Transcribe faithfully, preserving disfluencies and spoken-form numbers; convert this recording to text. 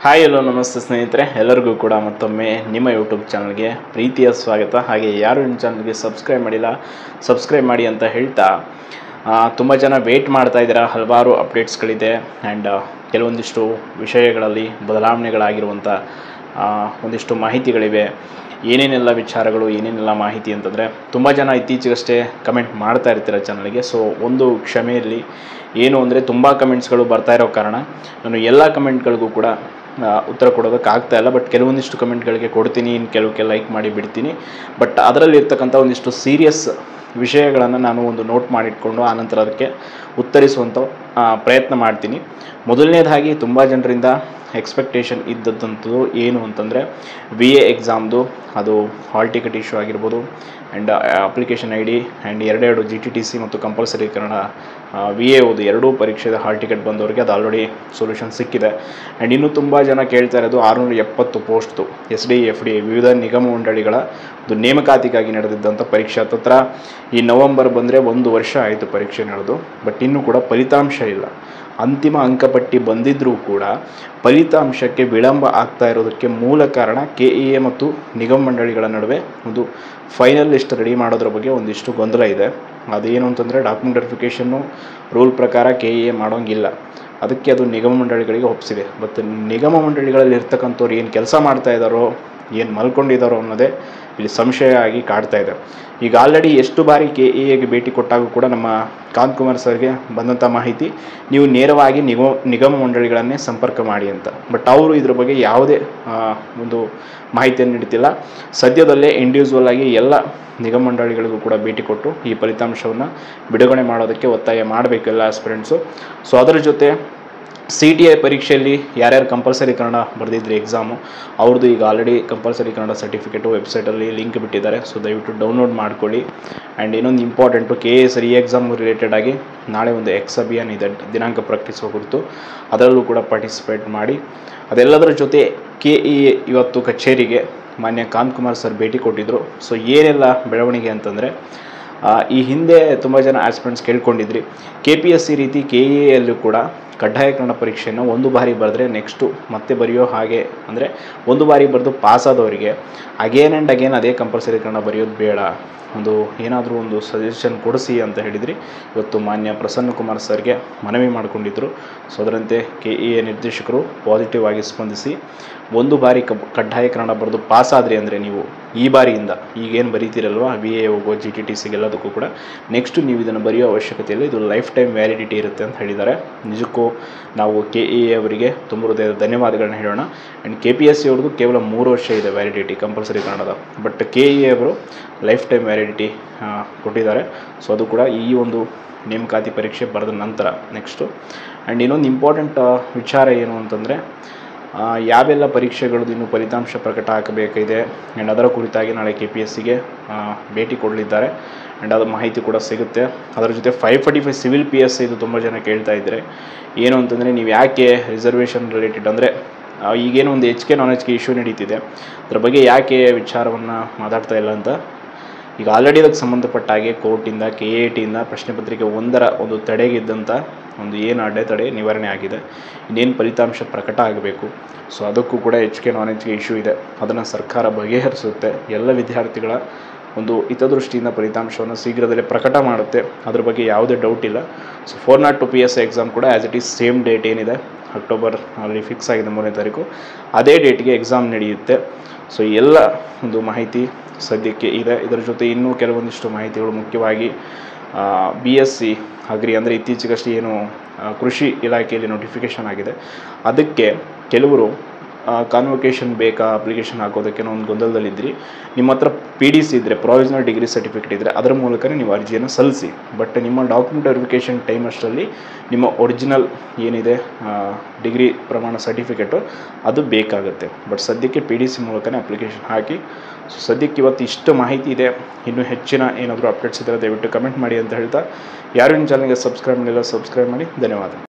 Hi hello ನಮಸ್ತೆ ಸ್ನೇಹಿತರೆ, ಎಲ್ಲರಿಗೂ ಕೂಡ ಮತ್ತೊಮ್ಮೆ ನಿಮ್ಮ ಯೂಟ್ಯೂಬ್ ಚಾನಲ್ಗೆ ಪ್ರೀತಿಯ ಸ್ವಾಗತ. ಹಾಗೆ ಯಾರು ನಿಮ್ಮ ಚಾನಲ್ಗೆ ಸಬ್ಸ್ಕ್ರೈಬ್ ಮಾಡಿಲ್ಲ ಸಬ್ಸ್ಕ್ರೈಬ್ ಮಾಡಿ ಅಂತ ಹೇಳ್ತಾ, ತುಂಬ ಜನ ವೆಯ್ಟ್ ಮಾಡ್ತಾ ಇದ್ದೀರಾ. ಹಲವಾರು ಅಪ್ಡೇಟ್ಸ್ಗಳಿದೆ ಆ್ಯಂಡ್ ಕೆಲವೊಂದಿಷ್ಟು ವಿಷಯಗಳಲ್ಲಿ ಬದಲಾವಣೆಗಳಾಗಿರುವಂಥ ಒಂದಿಷ್ಟು ಮಾಹಿತಿಗಳಿವೆ. ಏನೇನೆಲ್ಲ ವಿಚಾರಗಳು, ಏನೇನೆಲ್ಲ ಮಾಹಿತಿ ಅಂತಂದರೆ, ತುಂಬ ಜನ ಇತ್ತೀಚೆಗಷ್ಟೇ ಕಮೆಂಟ್ ಮಾಡ್ತಾ ಇರ್ತೀರ ಚಾನಲ್ಗೆ. ಸೊ ಒಂದು ಕ್ಷಮೆಯಲ್ಲಿ ಏನು ಅಂದರೆ, ತುಂಬ ಕಮೆಂಟ್ಸ್ಗಳು ಬರ್ತಾ ಇರೋ ಕಾರಣ ನಾನು ಎಲ್ಲ ಕಮೆಂಟ್ಗಳಿಗೂ ಕೂಡ ಉತ್ತರ ಕೊಡೋದಕ್ಕೆ ಆಗ್ತಾ ಇಲ್ಲ. ಬಟ್ ಕೆಲವೊಂದಿಷ್ಟು ಕಮೆಂಟ್ಗಳಿಗೆ ಕೊಡ್ತೀನಿ, ಇನ್ನು ಕೆಲವಕ್ಕೆ ಲೈಕ್ ಮಾಡಿ ಬಿಡ್ತೀನಿ. ಬಟ್ ಅದರಲ್ಲಿ ಇರ್ತಕ್ಕಂಥ ಒಂದಿಷ್ಟು ಸೀರಿಯಸ್ ವಿಷಯಗಳನ್ನು ನಾನು ಒಂದು ನೋಟ್ ಮಾಡಿಟ್ಕೊಂಡು ಆನಂತರ ಅದಕ್ಕೆ ಉತ್ತರಿಸುವಂಥ ಪ್ರಯತ್ನ ಮಾಡ್ತೀನಿ. ಮೊದಲನೇದಾಗಿ ತುಂಬ ಜನರಿಂದ ಎಕ್ಸ್ಪೆಕ್ಟೇಷನ್ ಇದ್ದದ್ದಂಥದ್ದು ಏನು ಅಂತಂದರೆ, ವಿ ಎ ಎಕ್ಸಾಮ್ದು ಅದು ಹಾಲ್ ಟಿಕೆಟ್ ಇಶ್ಯೂ ಆಗಿರ್ಬೋದು and application I D and ಎರಡೆರಡು ಜಿ ಟಿ ಟಿ ಸಿ ಮತ್ತು ಕಂಪಲ್ಸರಿ ಕನ್ನಡ ವಿ ಎ ಓದು ಎರಡೂ ಪರೀಕ್ಷೆದ ಹಾಲ್ ಟಿಕೆಟ್ ಬಂದವರಿಗೆ ಅದು ಆಲ್ರೆಡಿ ಸೊಲ್ಯೂಷನ್ ಸಿಕ್ಕಿದೆ. ಆ್ಯಂಡ್ ಇನ್ನೂ ತುಂಬ ಜನ ಕೇಳ್ತಾ ಇರೋದು ಆರುನೂರ ಎಪ್ಪತ್ತು ಪೋಸ್ಟ್ದು ಎಸ್ ಡಿ ಎಫ್ ಡಿ ವಿವಿಧ ನಿಗಮ ಮಂಡಳಿಗಳ ಒಂದು ನೇಮಕಾತಿಗಾಗಿ ನಡೆದಿದ್ದಂಥ ಪರೀಕ್ಷೆ ಹತ್ತತ್ರ ಈ ನವಂಬರ್ ಬಂದರೆ ಒಂದು ವರ್ಷ ಆಯಿತು ಪರೀಕ್ಷೆ ನಡೆದು. ಬಟ್ ಇನ್ನೂ ಕೂಡ ಫಲಿತಾಂಶ ಇಲ್ಲ. ಅಂತಿಮ ಅಂಕಪಟ್ಟಿ ಬಂದಿದ್ದರೂ ಕೂಡ ಫಲಿತಾಂಶಕ್ಕೆ ವಿಳಂಬ ಆಗ್ತಾ ಇರೋದಕ್ಕೆ ಮೂಲ ಕಾರಣ ಕೆ ಇ ಎ ಮತ್ತು ನಿಗಮ ಮಂಡಳಿಗಳ ನಡುವೆ ಒಂದು ಫೈನಲ್ ಲಿಸ್ಟ್ ರೆಡಿ ಮಾಡೋದ್ರ ಬಗ್ಗೆ ಒಂದಿಷ್ಟು ಗೊಂದಲ ಇದೆ. ಅದೇನು ಅಂತಂದರೆ, ಡಾಕ್ಯುಮೆಂಟ್ ವೆರಿಫಿಕೇಷನ್ನು ರೂಲ್ ಪ್ರಕಾರ ಕೆ ಇ ಎ ಮಾಡೋಂಗಿಲ್ಲ, ಅದಕ್ಕೆ ಅದು ನಿಗಮ ಮಂಡಳಿಗಳಿಗೆ ಒಪ್ಪಿಸಿದೆ. ಬಟ್ ನಿಗಮ ಮಂಡಳಿಗಳಲ್ಲಿ ಇರ್ತಕ್ಕಂಥವ್ರು ಏನು ಕೆಲಸ ಮಾಡ್ತಾ ಇದ್ದಾರೋ, ಏನು ಮಲ್ಕೊಂಡಿದ್ದಾರೋ ಅನ್ನೋದೇ ಇಲ್ಲಿ ಸಂಶಯ ಆಗಿ ಕಾಡ್ತಾ ಇದೆ. ಈಗ ಆಲ್ರೆಡಿ ಎಷ್ಟು ಬಾರಿ ಕೆ ಇ ಎಗೆ ಭೇಟಿ ಕೊಟ್ಟಾಗೂ ಕೂಡ ನಮ್ಮ ಕಾಂತಕುಮಾರ್ ಸರ್ಗೆ ಬಂದಂಥ ಮಾಹಿತಿ, ನೀವು ನೇರವಾಗಿ ನಿಗಮ ನಿಗಮ ಮಂಡಳಿಗಳನ್ನೇ ಸಂಪರ್ಕ ಮಾಡಿ ಅಂತ. ಬಟ್ ಅವರು ಇದ್ರ ಬಗ್ಗೆ ಯಾವುದೇ ಒಂದು ಮಾಹಿತಿಯನ್ನು ನೀಡ್ತಿಲ್ಲ. ಸದ್ಯದಲ್ಲೇ ಇಂಡಿವಿಜುವಲ್ ಆಗಿ ಎಲ್ಲ ನಿಗಮ ಮಂಡಳಿಗಳಿಗೂ ಕೂಡ ಭೇಟಿ ಕೊಟ್ಟು ಈ ಫಲಿತಾಂಶವನ್ನು ಬಿಡುಗಡೆ ಮಾಡೋದಕ್ಕೆ ಒತ್ತಾಯ ಮಾಡಬೇಕೆಲ್ಲ ಆಸ್ಪಿರೆಂಟ್ಸು. ಸೊ ಅದರ ಜೊತೆ ಸಿ ಟಿ ಐ ಪರೀಕ್ಷೆಯಲ್ಲಿ ಯಾರ್ಯಾರು ಕಂಪಲ್ಸರಿ ಕನ್ನಡ ಬರೆದಿದ್ರಿ ಎಕ್ಸಾಮು, ಅವ್ರದ್ದು ಈಗ ಆಲ್ರೆಡಿ ಕಂಪಲ್ಸರಿ ಕನ್ನಡ ಸರ್ಟಿಫಿಕೇಟು ವೆಬ್ಸೈಟಲ್ಲಿ ಲಿಂಕ್ ಬಿಟ್ಟಿದ್ದಾರೆ. ಸೊ ದಯವಿಟ್ಟು ಡೌನ್ಲೋಡ್ ಮಾಡ್ಕೊಳ್ಳಿ. ಆ್ಯಂಡ್ ಇನ್ನೊಂದು important, K A S re exam related ಆಗಿ ನಾಳೆ ಒಂದು ಎಕ್ಸ್ ಅಭಿಯಾನ್ ಇದೆ, ದಿನಾಂಕ ಪ್ರಕಟಿಸುವ ಕುರಿತು. ಅದರಲ್ಲೂ ಕೂಡ ಪಾರ್ಟಿಸಿಪೇಟ್ ಮಾಡಿ. ಅದೆಲ್ಲದರ ಜೊತೆ ಕೆ ಇ ಎ ಇವತ್ತು ಕಚೇರಿಗೆ ಮಾನ್ಯ ಕಾಂತಕುಮಾರ್ ಸರ್ ಭೇಟಿ ಕೊಟ್ಟಿದ್ದರು. ಸೊ ಏನೆಲ್ಲ ಬೆಳವಣಿಗೆ ಅಂತಂದರೆ, ಈ ಹಿಂದೆ ತುಂಬ ಜನ ಆಸ್ಪಿರೆಂಟ್ಸ್ ಕೇಳ್ಕೊಂಡಿದ್ರಿ, ಕೆ ಪಿ ಎಸ್ ಸಿ ರೀತಿ ಕೆ ಇ ಎಯಲ್ಲೂ ಕೂಡ ಕಡ್ಡಾಯ ಕನ್ನಡ ಪರೀಕ್ಷೆಯನ್ನು ಒಂದು ಬಾರಿ ಬರೆದ್ರೆ ನೆಕ್ಸ್ಟು ಮತ್ತೆ ಬರೆಯೋ ಹಾಗೆ, ಅಂದರೆ ಒಂದು ಬಾರಿ ಬರೆದು ಪಾಸಾದವರಿಗೆ ಅಗೇನ್ ಆ್ಯಂಡ್ ಅಗೇನ್ ಅದೇ ಕಂಪಲ್ಸರಿ ಕನ್ನಡ ಬರೆಯೋದು ಬೇಡ, ಒಂದು ಏನಾದರೂ ಒಂದು ಸಜೆಷನ್ ಕೊಡಿಸಿ ಅಂತ ಹೇಳಿದ್ರಿ. ಇವತ್ತು ಮಾನ್ಯ ಪ್ರಸನ್ನ ಕುಮಾರ್ ಸರ್ಗೆ ಮನವಿ ಮಾಡಿಕೊಂಡಿದ್ದರು. ಸೊ ಅದರಂತೆ ಕೆ ಇ ಎ ನಿರ್ದೇಶಕರು ಪಾಸಿಟಿವ್ ಆಗಿ ಸ್ಪಂದಿಸಿ, ಒಂದು ಬಾರಿ ಕಬ್ ಕಡ್ಡಾಯ ಕನ್ನಡ ಬರೆದು ಪಾಸಾದ್ರಿ ಅಂದರೆ ನೀವು ಈ ಬಾರಿಯಿಂದ ಈಗೇನು ಬರೀತಿರಲ್ವ ವಿ ಎ ಹೋಗೋ ಜಿ ಟಿ ಟಿ ಸಿಗೆಲ್ಲದಕ್ಕೂ ಕೂಡ ನೆಕ್ಸ್ಟು ನೀವು ಇದನ್ನು ಬರೆಯೋ ಅವಶ್ಯಕತೆಯಲ್ಲಿ ಇದು ಲೈಫ್ ಟೈಮ್ ವ್ಯಾಲಿಡಿಟಿ ಇರುತ್ತೆ ಅಂತ ಹೇಳಿದ್ದಾರೆ. ನಿಜಕ್ಕೂ ನಾವು ಕೆ ಇ ಎ ಅವರಿಗೆ ತುಂಬ ಹೃದಯದ ಧನ್ಯವಾದಗಳನ್ನ ಹೇಳೋಣ. And K P S C ಅವ್ರದ್ದು ಕೇವಲ ಮೂರು ವರ್ಷ ಇದೆ ವ್ಯಾಲಿಡಿಟಿ ಕಂಪಲ್ಸರಿ ಕನ್ನಡದ, ಬಟ್ ಕೆ ಇ ಎ ಅವರು ಲೈಫ್ ಟೈಮ್ ವ್ಯಾಲಿಡಿಟಿ ಕೊಟ್ಟಿದ್ದಾರೆ. ಸೊ ಅದು ಕೂಡ ಈ ಒಂದು ನೇಮಕಾತಿ ಪರೀಕ್ಷೆ ಬರೆದ ನಂತರ ನೆಕ್ಸ್ಟು. ಆ್ಯಂಡ್ ಇನ್ನೊಂದು ಇಂಪಾರ್ಟೆಂಟ್ ವಿಚಾರ ಏನು ಅಂತಂದರೆ, ಯಾವೆಲ್ಲ ಪರೀಕ್ಷೆಗಳದ್ದು ಇನ್ನೂ ಫಲಿತಾಂಶ ಪ್ರಕಟ ಆಗಬೇಕಿದೆ ಆ್ಯಂಡ್ ಅದರ ಕುರಿತಾಗಿ ನಾಳೆ ಕೆ ಪಿ ಎಸ್ ಸಿಗೆ ಭೇಟಿ ಕೊಡಲಿದ್ದಾರೆ. ಆ್ಯಂಡ್ ಅದು ಮಾಹಿತಿ ಕೂಡ ಸಿಗುತ್ತೆ. ಅದರ ಜೊತೆ five forty five civil P S ಇದು ತುಂಬ ಜನ ಕೇಳ್ತಾ ಇದ್ದಾರೆ. ಏನು ಅಂತಂದರೆ, ನೀವು ಯಾಕೆ ರಿಸರ್ವೇಷನ್ ರಿಲೇಟೆಡ್ ಅಂದರೆ ಈಗೇನು ಒಂದು H K non H K issue ನಡೀತಿದೆ, ಅದ್ರ ಬಗ್ಗೆ ಯಾಕೆ ವಿಚಾರವನ್ನು ಮಾತಾಡ್ತಾ ಇಲ್ಲ ಅಂತ. ಈಗ ಆಲ್ರೆಡಿ ಅದಕ್ಕೆ ಸಂಬಂಧಪಟ್ಟ ಹಾಗೆ ಕೋರ್ಟಿಂದ ಕೆ ಎ ಟಿಯಿಂದ ಪ್ರಶ್ನೆ ಪತ್ರಿಕೆ ಒಂದರ ಒಂದು ತಡೆಗಿದ್ದಂಥ ಒಂದು ಏನು ಅಡೆತಡೆ ನಿವಾರಣೆ ಆಗಿದೆ. ಇನ್ನೇನು ಫಲಿತಾಂಶ ಪ್ರಕಟ ಆಗಬೇಕು. ಸೊ ಅದಕ್ಕೂ ಕೂಡ H K non H K issue ಇದೆ, ಅದನ್ನು ಸರ್ಕಾರ ಬಗೆಹರಿಸುತ್ತೆ. ಎಲ್ಲ ವಿದ್ಯಾರ್ಥಿಗಳ ಒಂದು ಹಿತದೃಷ್ಟಿಯಿಂದ ಫಲಿತಾಂಶವನ್ನು ಶೀಘ್ರದಲ್ಲೇ ಪ್ರಕಟ ಮಾಡುತ್ತೆ, ಅದ್ರ ಬಗ್ಗೆ ಯಾವುದೇ ಡೌಟ್ ಇಲ್ಲ. So four not two P S exam ಕೂಡ as it is same date ಏನಿದೆ ಅಕ್ಟೋಬರ್ ಅಲ್ಲಿ ಫಿಕ್ಸ್ ಆಗಿದೆ ಮೂರನೇ ತಾರೀಕು, ಅದೇ ಡೇಟ್ಗೆ ಎಕ್ಸಾಮ್ ನಡೆಯುತ್ತೆ. ಸೊ ಎಲ್ಲ ಒಂದು ಮಾಹಿತಿ ಸದ್ಯಕ್ಕೆ ಇದೆ. ಇದರ ಜೊತೆ ಇನ್ನೂ ಕೆಲವೊಂದಿಷ್ಟು ಮಾಹಿತಿಗಳು, ಮುಖ್ಯವಾಗಿ ಬಿ ಎಸ್ ಸಿ ಅಗ್ರಿ ಅಂದರೆ ಇತ್ತೀಚೆಗಷ್ಟೇ ಏನು ಕೃಷಿ ಇಲಾಖೆಯಲ್ಲಿ ನೋಟಿಫಿಕೇಷನ್ ಆಗಿದೆ, ಅದಕ್ಕೆ ಕೆಲವರು ಕಾನ್ವೊಕೇಷನ್ ಬೇಕಾ ಅಪ್ಲಿಕೇಶನ್ ಹಾಕೋದಕ್ಕೆ ಒಂದು ಗೊಂದಲದಲ್ಲಿದ್ದರೆ, ನಿಮ್ಮ ಹತ್ರ ಪಿ ಡಿ ಸಿ ಇದ್ದರೆ, ಪ್ರೊವಿಷನಲ್ ಡಿಗ್ರಿ ಸರ್ಟಿಫಿಕೇಟ್ ಇದ್ದರೆ ಅದರ ಮೂಲಕನೇ ನೀವು ಅರ್ಜಿಯನ್ನು ಸಲ್ಲಿಸಿ. ಬಟ್ ನಿಮ್ಮ ಡಾಕ್ಯುಮೆಂಟ್ ವೆರಿಫಿಕೇಷನ್ ಟೈಮ್ ಅಷ್ಟರಲ್ಲಿ ನಿಮ್ಮ ಒರಿಜಿನಲ್ ಏನಿದೆ ಡಿಗ್ರಿ ಪ್ರಮಾಣ ಸರ್ಟಿಫಿಕೇಟು ಅದು ಬೇಕಾಗುತ್ತೆ. ಬಟ್ ಸದ್ಯಕ್ಕೆ ಪಿ ಡಿ ಸಿ ಮೂಲಕನೇ ಅಪ್ಲಿಕೇಶನ್ ಹಾಕಿ. ಸೊ ಸದ್ಯಕ್ಕೆ ಇವತ್ತು ಇಷ್ಟು ಮಾಹಿತಿ ಇದೆ. ಇನ್ನೂ ಹೆಚ್ಚಿನ ಏನಾದರೂ ಅಪ್ಡೇಟ್ಸ್ ಇದ್ದರೆ ದಯವಿಟ್ಟು ಕಮೆಂಟ್ ಮಾಡಿ ಅಂತ ಹೇಳ್ತಾ, ಯಾರು ನಿಮ್ಮ ಚಾನಲ್ಗೆ ಸಬ್ಸ್ಕ್ರೈಬ್ ಮಾಡಿಲ್ಲ ಸಬ್ಸ್ಕ್ರೈಬ್ ಮಾಡಿ. ಧನ್ಯವಾದ.